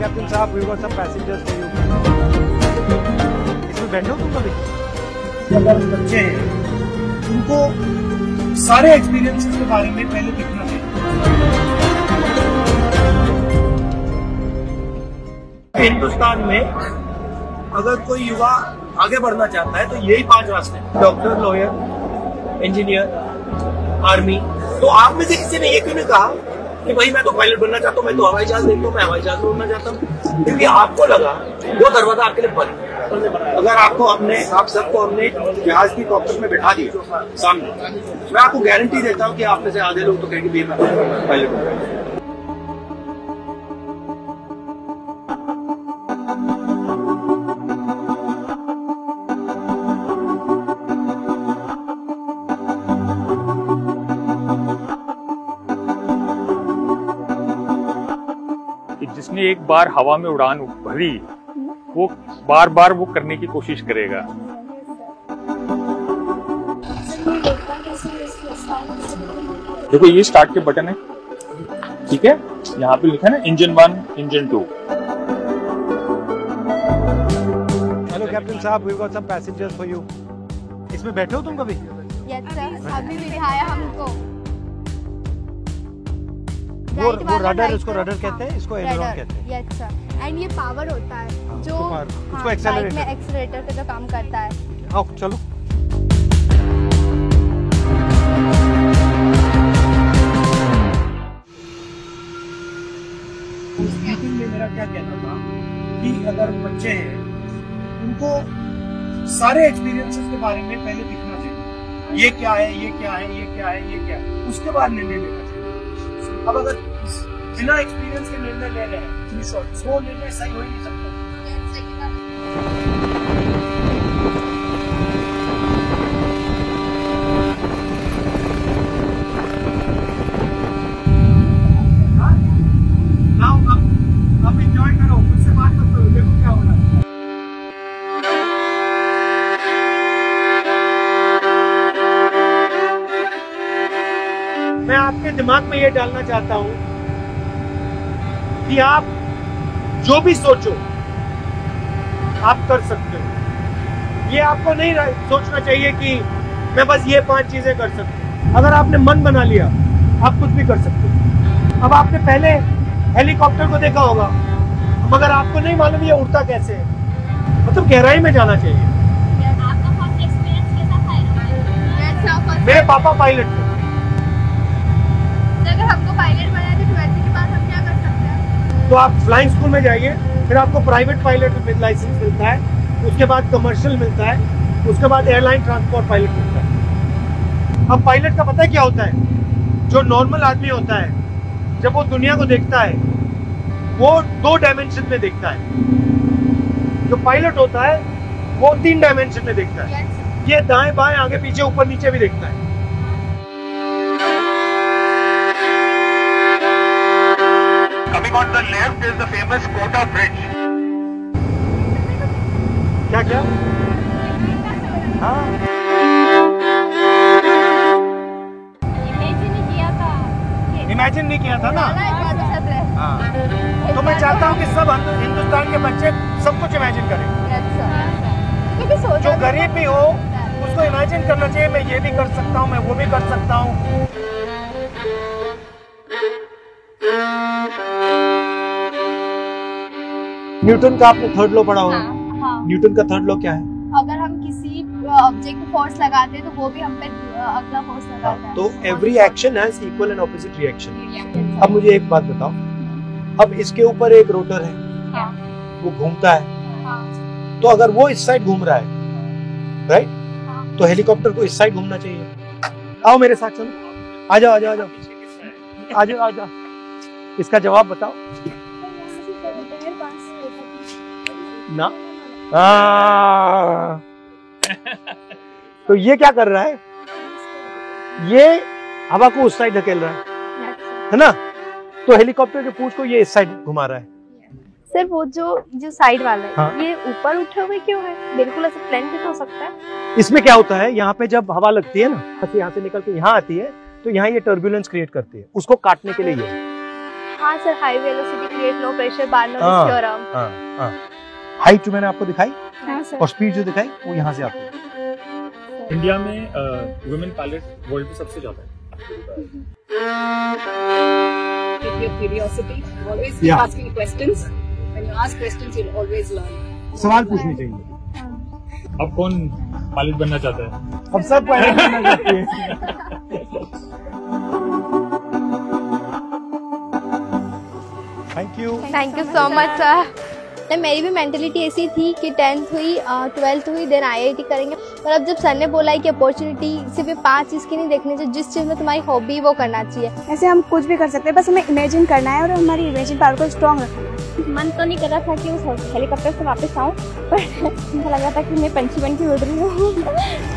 Captain साहब, we got some passengers for you. इसमें बैठो तुम कभी? अगर बच्चे हैं उनको सारे एक्सपीरियंसेस के बारे में पहले दिखना चाहिए। हिंदुस्तान में अगर कोई युवा आगे बढ़ना चाहता है तो यही 5 रास्ते हैं: डॉक्टर, लॉयर, इंजीनियर, आर्मी। तो आप में से किसी ने ये क्यों नहीं कहा कि भाई मैं तो पायलट बनना चाहता हूँ, मैं तो हवाई जहाज देखता हूँ, मैं हवाई जहाज में उड़ना चाहता हूँ? क्योंकि आपको लगा वो दरवाजा आपके लिए बंद। अगर आपको आप सबको हमने जहाज की कॉकपिट में बैठा दिया सामने, मैं आपको गारंटी देता हूँ कि आप में से आधे लोग तो कहेंगे भी मैं पायलट बनूंगा। जिसने एक बार हवा में उड़ान भरी वो बार बार वो करने की कोशिश करेगा। देखो ये स्टार्ट के बटन है, ठीक है? यहाँ पे लिखा है ना इंजन 1, इंजन 2। हेलो कैप्टन साहब, we got some passengers for you. इसमें बैठे हो तुम कभी? यस सर, अभी भी दिखाया हमको। वो रडर, उसको रडर कहते हैं, इसको एलेरोन कहते हैं। यस सर, एंड ये पावर होता है जो उसको एक्सेलरेटर में एक्सेलरेटर का जो काम करता है। आओ चलो। उस मीटिंग में मेरा क्या कहना था कि अगर बच्चे हैं उनको सारे एक्सपीरियंसेस के बारे में पहले दिखना चाहिए। ये क्या है, ये क्या है, ये क्या है, ये क्या है, उसके बाद निर्णय लेना चाहिए। अब अगर बिना एक्सपीरियंस के निर्णय ले रहे हैं वो निर्णय सही हो ही नहीं सकता। आप एंजॉय करो, मुझसे बात मत करो, देखो क्या हो रहा है। मैं आपके दिमाग में ये डालना चाहता हूं कि आप जो भी सोचो आप कर सकते हो। ये आपको नहीं सोचना चाहिए कि मैं बस ये 5 चीजें कर सकता हूं। अगर आपने मन बना लिया आप कुछ भी कर सकते हो। अब आपने पहले हेलीकॉप्टर को देखा होगा, मगर आपको नहीं मालूम ये उड़ता कैसे है। मतलब गहराई में जाना चाहिए। आपका फर्स्ट एक्सपीरियंस कैसा था? मेरे पापा पायलट थे। अगर हमको पायलट बनाया तो 12वीं के बाद हम क्या कर सकते हैं? तो आप फ्लाइंग स्कूल में जाइए, फिर आपको प्राइवेट पायलट में लाइसेंस मिलता है, उसके बाद कमर्शियल मिलता है, उसके बाद एयरलाइन ट्रांसपोर्ट पायलट मिलता है। अब पायलट का पता है क्या होता है? जो नॉर्मल आदमी होता है जब वो दुनिया को देखता है वो 2 डायमेंशन में देखता है। जो पायलट होता है वो 3 डायमेंशन में देखता है। ये दाएं बाएं आगे पीछे ऊपर नीचे भी देखता है। Coming on the left is the famous Kota Bridge. क्या क्या? हाँ, इमेजिन नहीं किया था ना। हाँ, तो मैं चाहता हूँ कि सब हिंदुस्तान के बच्चे सब कुछ इमेजिन करें। जो गरीब भी हो उसको इमेजिन करना चाहिए, मैं ये भी कर सकता हूँ, मैं वो भी कर सकता हूँ। न्यूटन का आपने 3rd लॉ पढ़ा होगा। न्यूटन का 3rd लॉ क्या है? अगर हम किसी ऑब्जेक्ट को फोर्स लगाते हैं तो वो भी हम पे अगला फोर्स लगाता है। तो every action has equal and opposite reaction. अब मुझे एक बात बताओ, अब इसके ऊपर एक रोटर है, वो घूमता है, तो अगर वो इस साइड घूम रहा है, राइट, तो हेलीकॉप्टर को इस साइड घूमना चाहिए। आओ मेरे साथ चलो, आ जाओ आ जाओ आ जाओ आ जाओ आ जाओ। इसका जवाब बताओ ना। तो ये क्या कर रहा है? ये हवा को उस साइड धकेल रहा है ना? तो हेलीकॉप्टर के पूंछ को ये इस साइड घुमा रहा है। सर वो जो साइड वाला है, हाँ। ये ऊपर उठे हुए क्यों है? बिल्कुल ऐसे प्लेन भी तो हो सकता है। इसमें क्या होता है, यहाँ पे जब हवा लगती है ना, यहाँ से निकल के यहाँ आती है, तो यहाँ ये टर्बुलेंस क्रिएट करती है, उसको काटने के लिए ये। हाँ sir, high velocity create low pressure Bernoulli's theorem. Height जो मैंने आपको दिखाई हाँ सर। और स्पीड जो दिखाई वो यहाँ से आती है। इंडिया में वुमेन पायलट वर्ल्ड में सबसे ज्यादा है। Keep your curiosity. Always keep Yeah. asking questions. When you ask questions, you'll always learn. सवाल पूछने चाहिए। अब कौन पायलट बनना चाहता है? अब सब पायलट बनना चाहते हैं। Thank you. Thank you so much sir. मेरी भी मेंटेलिटी ऐसी थी कि 10th हुई 12th हुई देन IIT करेंगे, पर अब जब सर ने बोला है कि अपॉर्चुनिटी सिर्फ 5 चीज़ की नहीं देखनी चाहिए, जिस चीज़ में तुम्हारी हॉबी वो करना चाहिए। ऐसे हम कुछ भी कर सकते हैं, बस हमें इमेजिन करना है और हमारी इमेजिन पावर को स्ट्रॉन्ग रखना है। मन तो नहीं कर रहा था कि उस हेलीकॉप्टर से वापस आऊँ, पर ऐसा लगा था कि मैं पंछी बन के उड़ रही हूँ।